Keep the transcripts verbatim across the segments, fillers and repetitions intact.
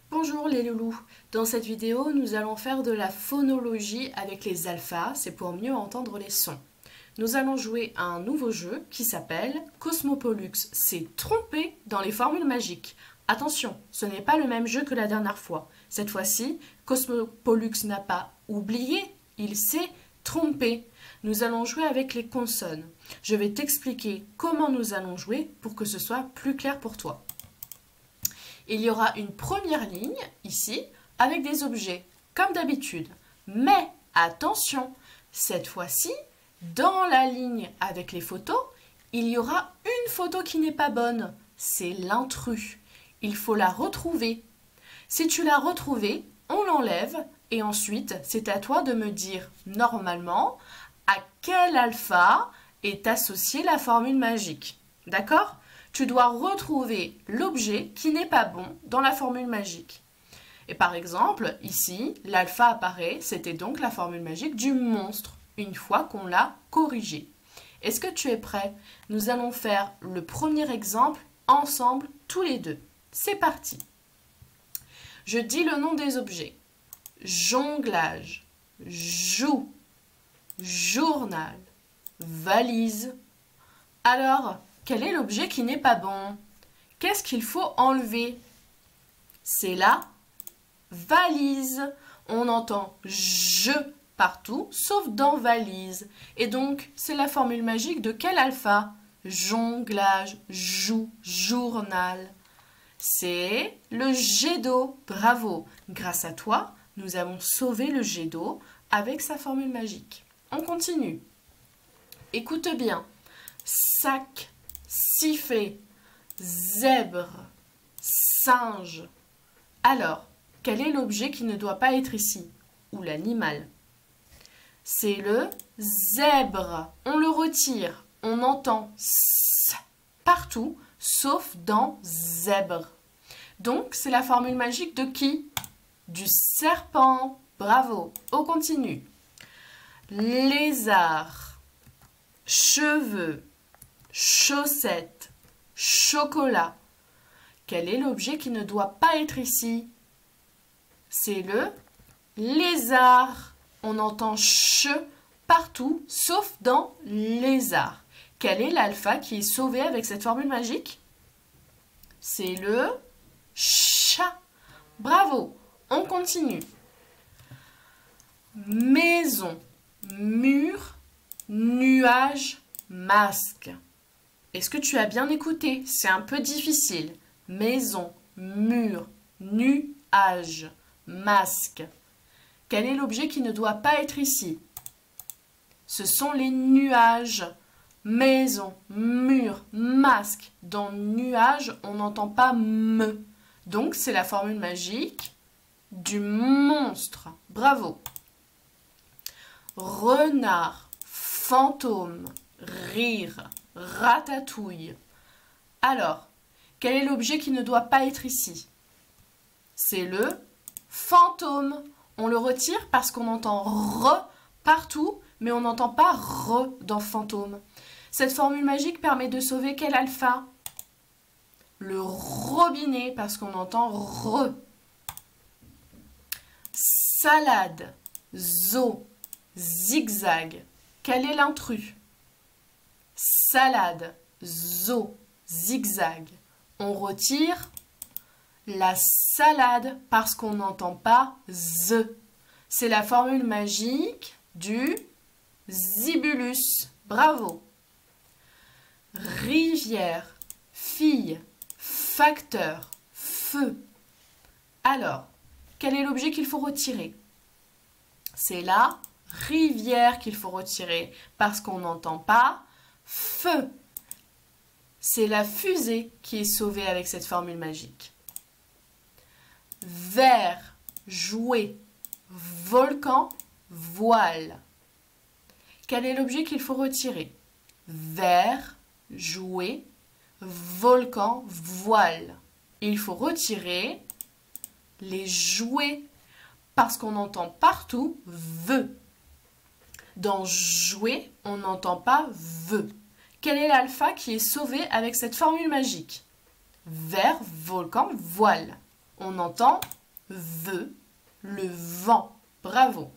Bonjour les loulous, dans cette vidéo nous allons faire de la phonologie avec les alphas, c'est pour mieux entendre les sons. Nous allons jouer à un nouveau jeu qui s'appelle Cosmopollux s'est trompé dans les formules magiques. Attention, ce n'est pas le même jeu que la dernière fois. Cette fois-ci, Cosmopollux n'a pas oublié, il s'est trompé. Nous allons jouer avec les consonnes. Je vais t'expliquer comment nous allons jouer pour que ce soit plus clair pour toi. Il y aura une première ligne, ici, avec des objets, comme d'habitude. Mais, attention, cette fois-ci, dans la ligne avec les photos, il y aura une photo qui n'est pas bonne. C'est l'intrus. Il faut la retrouver. Si tu l'as retrouvée, on l'enlève et ensuite, c'est à toi de me dire, normalement, à quel alpha est associée la formule magique. D'accord ? Tu dois retrouver l'objet qui n'est pas bon dans la formule magique. Et par exemple, ici, l'alpha apparaît, c'était donc la formule magique du monstre, une fois qu'on l'a corrigé. Est-ce que tu es prêt? Nous allons faire le premier exemple ensemble, tous les deux. C'est parti. Je dis le nom des objets. Jonglage, joue, journal, valise. Alors, quel est l'objet qui n'est pas bon? Qu'est-ce qu'il faut enlever? C'est la valise. On entend « je » partout, sauf dans « valise ». Et donc, c'est la formule magique de quel alpha? Jonglage, joue, journal. C'est le jet d'eau. Bravo. Grâce à toi, nous avons sauvé le jet d'eau avec sa formule magique. On continue. Écoute bien. Sac, sifflet, zèbre, singe. Alors, quel est l'objet qui ne doit pas être ici? Ou l'animal? C'est le zèbre. On le retire. On entend S partout, sauf dans zèbre. Donc, c'est la formule magique de qui? Du serpent. Bravo. On continue. Lézard, cheveux, chaussettes, chocolat. Quel est l'objet qui ne doit pas être ici? C'est le lézard. On entend ch partout, sauf dans lézard. Quel est l'alpha qui est sauvé avec cette formule magique? C'est le chat. Bravo. On continue. Maison, mur, nuage, masque. Est-ce que tu as bien écouté? C'est un peu difficile. Maison, mur, nuage, masque. Quel est l'objet qui ne doit pas être ici? Ce sont les nuages. Maison, mur, masque. Dans nuage, on n'entend pas me. Donc, c'est la formule magique du monstre. Bravo. Renard, fantôme, rire, ratatouille. Alors, quel est l'objet qui ne doit pas être ici? C'est le fantôme. On le retire parce qu'on entend re partout, mais on n'entend pas re dans fantôme. Cette formule magique permet de sauver quel alpha? Le robinet, parce qu'on entend re. Salade, zoo, zigzag. Quel est l'intrus? Salade, zoo, zigzag. On retire la salade parce qu'on n'entend pas z. C'est la formule magique du zibulus. Bravo. Rivière, fille, facteur, feu. Alors, quel est l'objet qu'il faut retirer? C'est la rivière qu'il faut retirer parce qu'on n'entend pas feu. C'est la fusée qui est sauvée avec cette formule magique. Verre, jouet, volcan, voile. Quel est l'objet qu'il faut retirer? Verre, jouet, volcan, voile. Il faut retirer les jouets parce qu'on entend partout ve. Dans jouet, on n'entend pas ve. Quel est l'alpha qui est sauvé avec cette formule magique? Verre, volcan, voile. On entend veut, le vent. Bravo.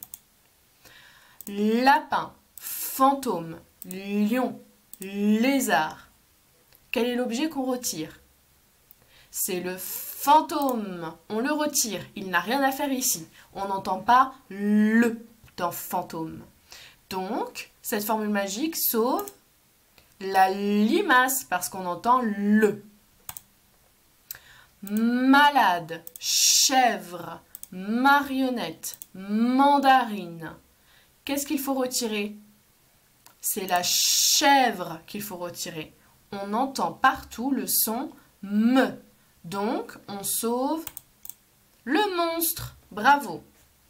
Lapin, fantôme, lion, lézard. Quel est l'objet qu'on retire? C'est le fantôme. On le retire. Il n'a rien à faire ici. On n'entend pas le dans fantôme. Donc, cette formule magique sauve la limace parce qu'on entend le. Malade, chèvre, marionnette, mandarine. Qu'est-ce qu'il faut retirer? C'est la chèvre qu'il faut retirer. On entend partout le son me. Donc, on sauve le monstre. Bravo.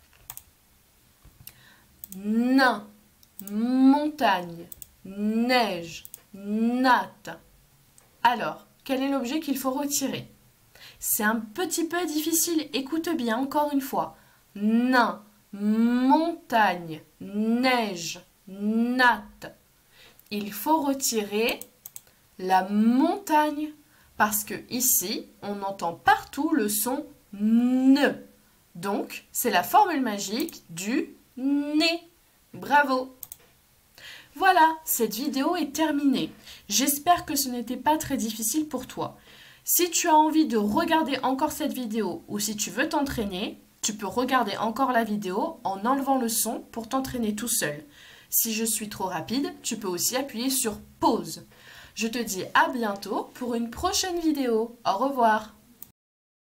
Nain, montagne, neige, natte. Alors, quel est l'objet qu'il faut retirer? C'est un petit peu difficile. Écoute bien encore une fois. Nain, montagne, neige, natte. Il faut retirer la montagne parce que ici, on entend partout le son ne. Donc, c'est la formule magique du nez. Bravo! Voilà, cette vidéo est terminée. J'espère que ce n'était pas très difficile pour toi. Si tu as envie de regarder encore cette vidéo ou si tu veux t'entraîner, tu peux regarder encore la vidéo en enlevant le son pour t'entraîner tout seul. Si je suis trop rapide, tu peux aussi appuyer sur pause. Je te dis à bientôt pour une prochaine vidéo. Au revoir!